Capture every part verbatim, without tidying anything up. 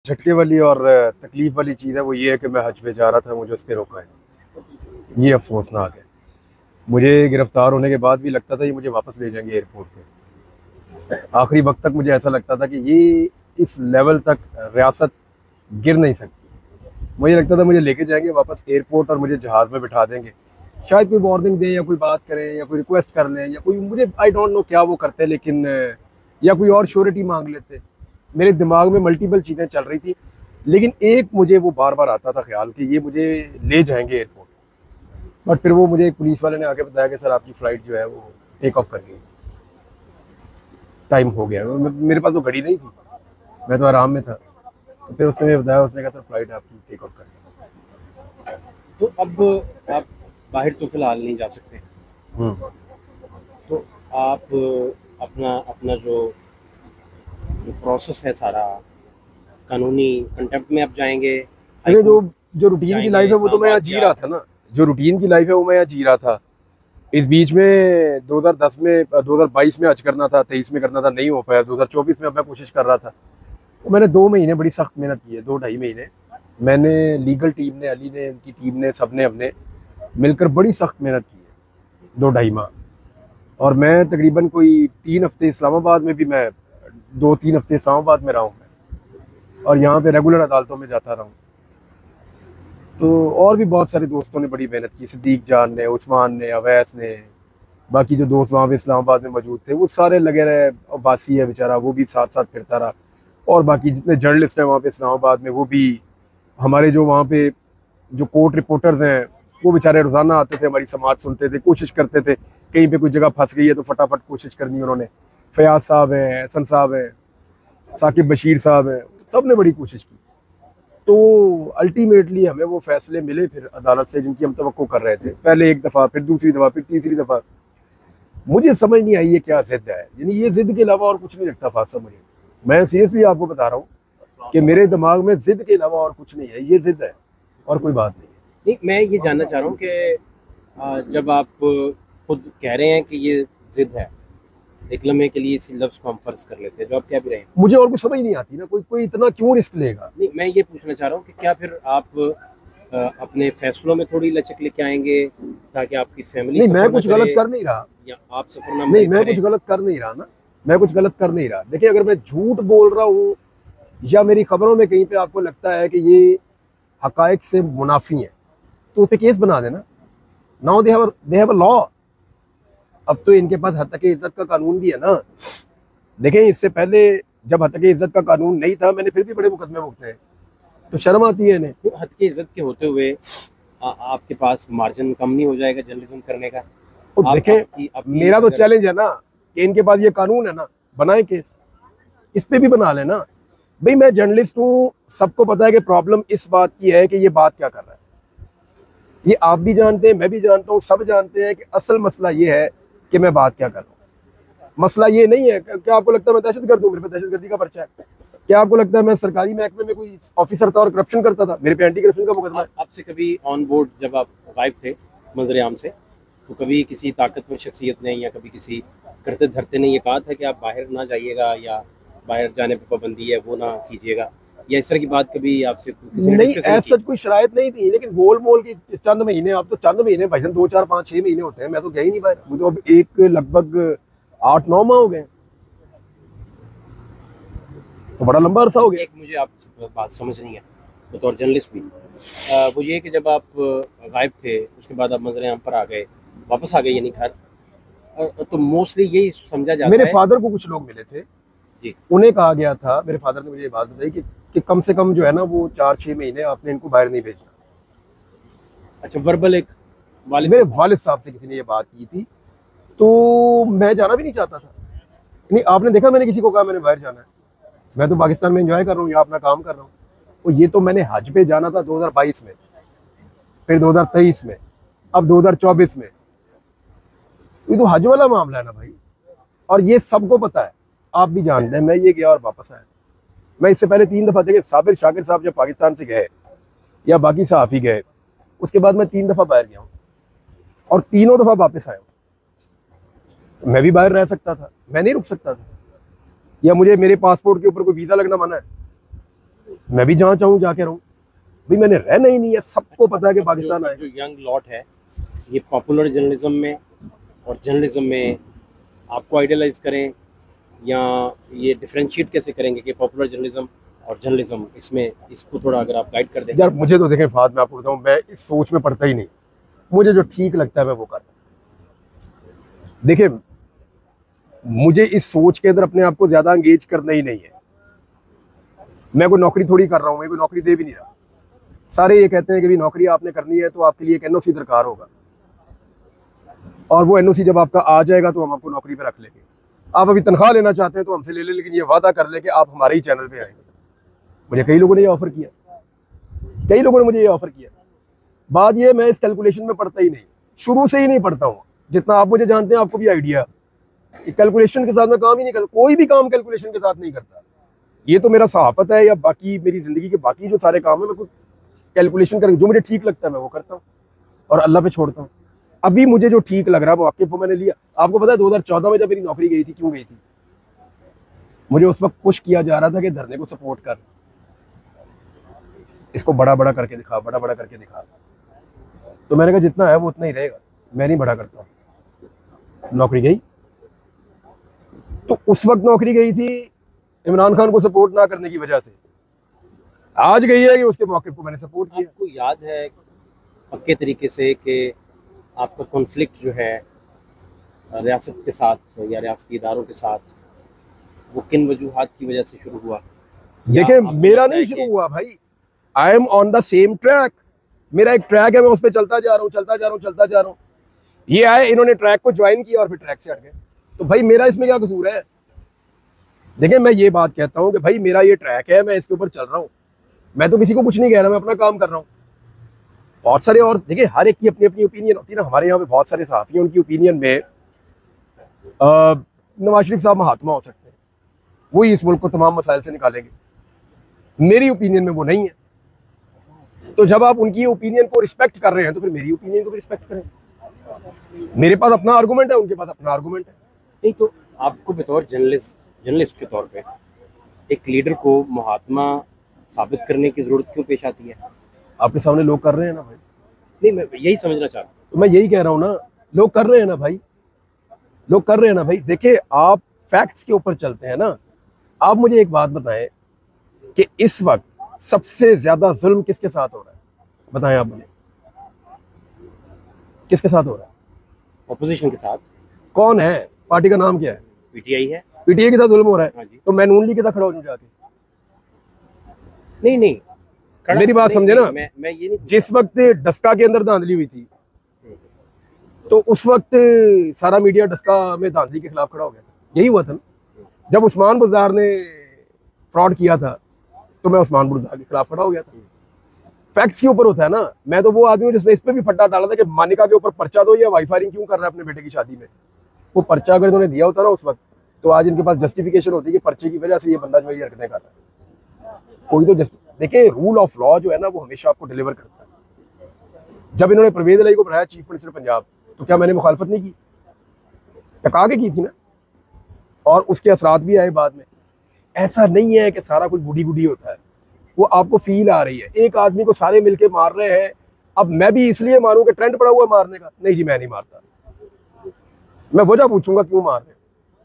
झटके वाली और तकलीफ वाली चीज़ है वो ये है कि मैं हज पे जा रहा था, मुझे उस पर रोका है। ये अफसोसनाक है। मुझे गिरफ्तार होने के बाद भी लगता था ये मुझे वापस ले जाएंगे एयरपोर्ट पे। आखिरी वक्त तक मुझे ऐसा लगता था कि ये इस लेवल तक रियासत गिर नहीं सकती। मुझे लगता था मुझे लेके जाएंगे वापस एयरपोर्ट और मुझे जहाज़ में बिठा देंगे, शायद कोई वार्निंग दें या कोई बात करें या कोई रिक्वेस्ट कर लें या कोई, मुझे आई डोंट नो क्या वो करते, लेकिन या कोई और श्योरिटी मांग लेते। मेरे दिमाग में मल्टीपल चीज़ें चल रही थी, लेकिन एक मुझे वो बार बार आता था ख्याल कि ये मुझे ले जाएंगे एयरपोर्ट। बट फिर वो मुझे एक पुलिस वाले ने आके बताया कि सर आपकी फ़्लाइट जो है वो टेक ऑफ कर गई, टाइम हो गया। मेरे पास तो घड़ी नहीं थी, मैं तो आराम में था। तो फिर उसने मुझे बताया, उसने कहा सर फ़्लाइट आपकी टेक ऑफ कर गई। तो अब आप बाहर तो फिलहाल नहीं जा सकते, तो आप अपना अपना जो जो प्रोसेस है सारा कानूनी कंटेम्प्ट में आप जाएंगे? अरे जो जो रूटीन की लाइफ है वो तो मैं यहाँ जी रहा था ना, जो रूटीन की लाइफ है वो मैं यहाँ जी रहा था। इस बीच में दो हज़ार दस में दो हज़ार बाईस में हज करना था, तेईस में करना था, नहीं हो पाया। दो हज़ार चौबीस में अब मैं कोशिश कर रहा था। तो मैंने दो महीने बड़ी सख्त मेहनत की है, दो ढाई महीने मैंने, लीगल टीम ने, अली ने, उनकी टीम ने, सब ने हमने मिलकर बड़ी सख्त मेहनत की है, दो ढाई माह। और मैं तकरीबन कोई तीन हफ्ते इस्लामाबाद में भी, मैं दो तीन हफ्ते इस्लामाबाद में रहा हूँ मैं, और यहाँ पे रेगुलर अदालतों में जाता रहा हूँ। तो और भी बहुत सारे दोस्तों ने बड़ी मेहनत की, सिद्दीक जान ने, उस्मान ने, अवैस ने, बाकी जो दोस्त वहाँ पे इस्लामाबाद में मौजूद थे वो सारे लगे रहे। और बासी है बेचारा, वो भी साथ साथ फिरता रहा। और बाकी जितने जर्नलिस्ट हैं वहाँ पे इस्लामाबाद में, वो भी, हमारे जो वहाँ पे जो कोर्ट रिपोर्टर्स हैं वो बेचारे रोज़ाना आते थे, हमारी समाज सुनते थे, कोशिश करते थे। कहीं पे कोई जगह फंस गई है तो फटाफट कोशिश करनी उन्होंने। फयाज साहब हैं, हसन साहब हैं, साकिब बशीर साहब हैं, सब ने बड़ी कोशिश की। तो अल्टीमेटली हमें वो फैसले मिले फिर अदालत से जिनकी हम तवक्को कर रहे थे, पहले एक दफ़ा, फिर दूसरी दफ़ा, फिर तीसरी दफ़ा। मुझे समझ नहीं आई ये क्या जिद है, यानी ये जिद के अलावा और कुछ नहीं लगता फासा मुझे। मैं सीरियसली आपको बता रहा हूँ कि मेरे दिमाग में जिद के अलावा और कुछ नहीं है, ये जिद है और कोई बात नहीं। नहीं, मैं ये जानना चाह रहा हूँ कि जब आप खुद कह रहे हैं कि ये जिद है, एक लम्हे के लिए इसी लफ्ज़ को हम फर्ज कर लेते हैं, जो आप कह भी रहे हैं, मुझे और कुछ समझ नहीं आती ना, कोई कोई इतना क्यों रिस्क लेगा। नहीं, मैं ये पूछना चाह रहा हूँ कि क्या फिर आप आ, अपने फैसलों में थोड़ी लचक लेके आएंगे ताकि आपकी फैमिली नहीं, मैं कुछ गलत कर नहीं रहा, या आप सफरनामा नहीं मैं कुछ गलत कर नहीं रहा ना, मैं कुछ गलत कर नहीं रहा। देखिए, अगर मैं झूठ बोल रहा हूँ या मेरी खबरों में कहीं पे आपको लगता है कि ये हकायक से मुनाफी है तो उस पर केस बना देना। Now they have they have a law. अब तो इनके पास हद तक इज्जत का कानून भी है ना। देखें, इससे पहले जब हद तक इज्जत का कानून नहीं था, मैंने फिर भी बड़े मुकदमे भुगते हैं, तो शर्म आती है इन्हें। हद की इज्जत के होते हुए आ, आपके पास मार्जिन कम नहीं हो जाएगा जर्नलिज्म करने का? तो देखें, मेरा तो चैलेंज है ना कि इनके पास ये कानून है ना, बनाए केस, इस पे भी बना लेना। भाई मैं जर्नलिस्ट हूँ, सबको पता है कि प्रॉब्लम इस बात की है कि ये बात क्या कर रहा है। ये आप भी जानते हैं, मैं भी जानता हूँ, सब जानते हैं कि असल मसला ये है कि मैं बात क्या कर रहा हूँ। मसला ये नहीं है। क्या आपको लगता है मैं दहशतगर्द हूँ, मेरे पे दहशतगर्दी का पर्चा है? क्या आपको लगता है मैं सरकारी महकमे में कोई ऑफिसर था और करप्शन करता था? मेरे पे एंटी करप्शन का मुकदमा है। आपसे कभी ऑन बोर्ड जब आप गायब थे मंजर आम से, तो कभी किसी ताकतवर शख्सियत ने या कभी किसी करते धरते ने ये कहा था कि आप बाहर ना जाइएगा या बाहर जाने पर पाबंदी है वो ना कीजिएगा, या इस तरह की बात कभी आपसे नहीं, ऐसा कोई शरायत नहीं थी, लेकिन गोल मोल की चंद महीने, आप तो चंद महीने भाईजान, दो चार पाँच छह महीने होते हैं, मैं तो गया ही नहीं बाहर। मुझे अब एक लगभग आठ नौ माह हो गए, तो बड़ा लंबा अरसा हो गया। एक मुझे आप बात समझ नहीं है बतौर जर्नलिस्ट भी, आ, वो ये कि जब आप गायब थे उसके बाद आप मंजर आम पर आ गए, वापस आ गए यानी घर, तो मोस्टली यही समझा जाता है। मेरे फादर को कुछ लोग मिले थे जी, उन्हें कहा गया था, मेरे फादर ने मुझे ये बात बताई कि, कि कम से कम जो है ना वो चार छह महीने आपने इनको बाहर नहीं भेजना। अच्छा, वर्बल एक वालिद मेरे वालिद साहब से किसी ने ये बात की थी, तो मैं जाना भी नहीं चाहता था। नहीं, आपने देखा मैंने किसी को कहा मैंने बाहर जाना है? मैं तो पाकिस्तान में एंजॉय कर रहा हूँ, यहाँ अपना काम कर रहा हूँ। तो ये तो मैंने हज पे जाना था दो हज़ार बाईस में, फिर दो हज़ार तेईस में, अब दो हज़ार चौबीस में। ये तो हज वाला मामला है ना भाई, और ये सबको पता है, आप भी जानते हैं। मैं ये गया और वापस आया। मैं इससे पहले तीन दफा देखे, साबिर शाकिर साहब जब पाकिस्तान से गए या बाकी सहाफ़ी गए, उसके बाद मैं तीन दफा बाहर गया हूँ और तीनों दफा वापस आया हूँ। मैं भी बाहर रह सकता था, मैं नहीं रुक सकता था? या मुझे मेरे पासपोर्ट के ऊपर कोई वीज़ा लगना मना है? मैं भी जहाँ चाहूँ जाके रहूँ भाई, मैंने रहना ही नहीं है, सबको पता है कि पाकिस्तान आए। जो यंग लॉट है ये पॉपुलर जर्नलिज्म में और जर्नलिज्म में आपको आइडियलाइज करें, या ये डिफरेंशिएट कैसे करेंगे कि पॉपुलर जर्नलिज्म और जर्नलिज्म, इसमें इसको थोड़ा अगर आप गाइड कर दें। यार मुझे तो देखें फाद, मैं आपको बताऊँ, मैं इस सोच में पड़ता ही नहीं, मुझे जो ठीक लगता है मैं वो करता हूँ। देखिए मुझे इस सोच के अंदर अपने आप को ज्यादा एंगेज करना ही नहीं है। मैं कोई नौकरी थोड़ी कर रहा हूँ, मैं कोई नौकरी दे भी नहीं रहा। सारे ये कहते हैं कि भी नौकरी आपने करनी है तो आपके लिए एक एनओसी दरकार होगा, और वो एनओसी जब आपका आ जाएगा तो हम आपको नौकरी पे रख लेंगे। आप अभी तनख्वाह लेना चाहते हैं तो हमसे ले लें, लेकिन ये वादा कर ले कि आप हमारे ही चैनल पे आएंगे। मुझे कई लोगों ने ये ऑफर किया, कई लोगों ने मुझे ये ऑफर किया। बात ये, मैं इस कैलकुलेशन में पढ़ता ही नहीं, शुरू से ही नहीं पढ़ता हूँ। जितना आप मुझे जानते हैं आपको भी आइडिया, कैलकुलेशन के साथ मैं काम ही नहीं करता, कोई भी काम कैलकुलेशन के साथ नहीं करता। ये तो मेरा सहाफत है या बाकी मेरी जिंदगी के बाकी जो सारे काम है, मैं कोई कैलकुलेशन कर, जो मुझे ठीक लगता है मैं वो करता हूँ और अल्लाह पे छोड़ता हूँ। अभी मुझे जो ठीक लग रहा है वो वाकिफ वो मैंने लिया। आपको पता है दो हज़ार चौदह में जब मेरी नौकरी गई थी, क्यों गई थी? मुझे उस वक्त पुश किया जा रहा था कि धरने को सपोर्ट कर, इसको बड़ा बड़ा करके दिखा, बड़ा बड़ा करके दिखा। तो मैंने कहा जितना है वो उतना ही रहेगा, मैं नहीं बड़ा करता। नौकरी गई, तो उस वक्त नौकरी गई थी इमरान खान को सपोर्ट ना करने की वजह से। आज गई है कि उसके मौके को मैंने सपोर्ट किया। आपको याद है पक्के तरीके से कि आपका कॉन्फ्लिक्ट जो है रियासत के साथ या रियासती इदारों के साथ, वो किन वजूहात की वजह से शुरू हुआ? देखिए मेरा नहीं शुरू हुआ भाई, I am on the same track. मेरा एक ट्रैक है, मैं उस पर चलता जा रहा हूँ, चलता जा रहा हूँ, चलता जा रहा हूँ। ये आए, इन्होंने ट्रैक को ज्वाइन किया और फिर ट्रैक से हट गए। तो भाई मेरा इसमें क्या कसूर है? देखिए मैं ये बात कहता हूँ कि भाई मेरा ये ट्रैक है, मैं इसके ऊपर चल रहा हूँ, मैं तो किसी को कुछ नहीं कह रहा, मैं अपना काम कर रहा हूँ। बहुत सारे और देखिए, हर एक की अपनी अपनी ओपिनियन होती है ना। हमारे यहाँ पे बहुत सारे सहाफ़ी हैं, उनकी ओपिनियन में नवाज शरीफ साहब महात्मा हो सकते हैं, वही इस मुल्क को तमाम मसाइल से निकालेंगे। मेरी ओपिनियन में वो नहीं है। तो जब आप उनकी ओपिनियन को रिस्पेक्ट कर रहे हैं तो फिर मेरी ओपिनियन को भी रिस्पेक्ट करें। मेरे पास अपना आर्गूमेंट है, उनके पास अपना आर्गूमेंट है। नहीं तो आपको बतौर जर्नलिस्ट जर्नलिस्ट के तौर पे एक लीडर को महात्मा साबित करने की जरूरत क्यों पेश आती है? आपके सामने लोग कर रहे हैं ना भाई। नहीं, मैं यही समझना चाहता हूँ। तो मैं यही कह रहा हूँ ना, लोग कर रहे हैं ना भाई, लोग कर रहे हैं ना भाई। देखिए आप फैक्ट्स के ऊपर चलते हैं ना। आप मुझे एक बात बताएं कि इस वक्त सबसे ज्यादा जुल्म किसके साथ हो रहा है? बताएं आप मुझे, किसके साथ हो रहा है? ऑपोजिशन के साथ। कौन है? पार्टी का नाम क्या है? पीटीआई है। पीटीआई के साथ जुल्म हो रहा है। हाँ जी। तो मैं नून लीग के साथ खड़ा हो जाऊं जाके? नहीं नहीं, मेरी बात समझे ना। मैं मैं ये नहीं, जिस वक्त डस्का के अंदर धांधली हुई थी तो उस वक्त सारा मीडिया डस्का में धांधली के खिलाफ खड़ा हो गया था। यही हुआ था ना। जब उस्मान बुज़दार ने फ्रॉड किया था तो मैं उस्मान बुज़दार के खिलाफ खड़ा हो गया था। फैक्ट्स के ऊपर होता है ना। मैं तो वो आदमी हूं जिसने इस पे भी फट्टा डाला था कि मानिका के ऊपर पर्चा दो, या वाई फायरिंग क्यों कर रहा है अपने बेटे की शादी में। वो पर्चा अगर इन्होंने दिया होता ना उस वक्त, तो आज इनके पास जस्टिफिकेशन होती है कि पर्चे की वजह से ये बंदा जो है ये हरकतें कर रहा है। कोई तो देखिए, रूल ऑफ लॉ जो है ना वो हमेशा आपको डिलीवर करता है। जब इन्होंने परवेज इलाही को बनाया चीफ मिनिस्टर पंजाब, तो क्या मैंने मुखालफत नहीं की? टका के की थी ना, और उसके असरात भी आए बाद में। ऐसा नहीं है कि सारा कुछ गुडी गुडी होता है, वो आपको फील आ रही है। एक आदमी को सारे मिलके मार रहे हैं, अब मैं भी इसलिए मारूं कि ट्रेंड पड़ा हुआ मारने का? नहीं जी, मैं नहीं मारता। मैं वजह पूछूंगा क्यों मार रहे हैं।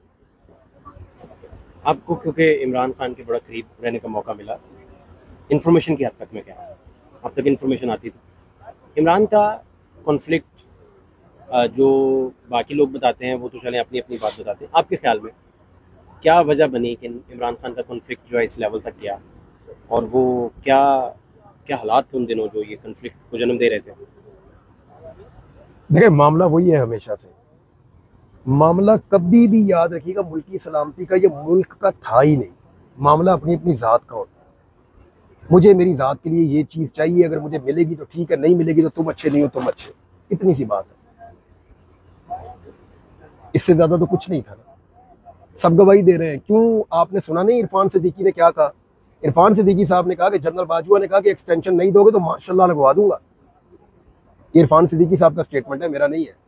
आपको क्योंकि इमरान खान के बड़ा करीब रहने का मौका मिला, इन्फॉर्मेशन की हद तक में क्या है, अब तक इन्फॉर्मेशन आती थी इमरान का कॉन्फ्लिक्ट, जो बाकी लोग बताते हैं वो तो चलें अपनी अपनी बात बताते हैं। आपके ख्याल में क्या वजह बनी कि इमरान खान का कॉन्फ्लिक्ट जो है इस लेवल तक गया, और वो क्या क्या हालात थे उन दिनों जो ये कॉन्फ्लिक्ट को जन्म दे रहे थे? देखिए मामला वही है हमेशा से। मामला कभी भी याद रखिएगा, मुल्क की सलामती का ये मुल्क का था ही नहीं। मामला अपनी अपनी ज़ात का होता है। मुझे मेरी ज़ात के लिए ये चीज़ चाहिए, अगर मुझे मिलेगी तो ठीक है, नहीं मिलेगी तो तुम अच्छे नहीं हो, तुम अच्छे। इतनी सी बात है, इससे ज़्यादा तो कुछ नहीं था ना। सब गवाही दे रहे हैं। क्यों आपने सुना नहीं इरफान सिद्दीकी ने क्या कहा? इरफान सिद्दीकी साहब ने कहा कि जनरल बाजवा ने कहा कि एक्सटेंशन नहीं दोगे तो माशाल्लाह लगवा दूंगा। इरफान सिद्दीकी साहब का स्टेटमेंट है, मेरा नहीं है।